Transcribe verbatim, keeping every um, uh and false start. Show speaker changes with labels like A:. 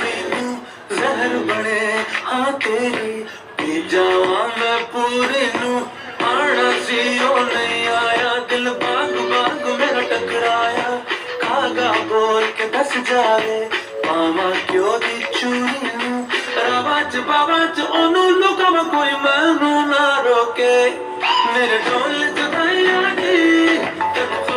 A: नू जहर बने हाँ तेरी पी जावा मैं पूरी नू आना सी ओ नहीं आया दिल बाग बाग मेरा टकराया कागा बोल के दस जावे पावा क्यों दी चूरी नू रावाच बावाच ओनू लुका मैं कोई मैनू ना रोके मेरे ढोल जुदाई आ गई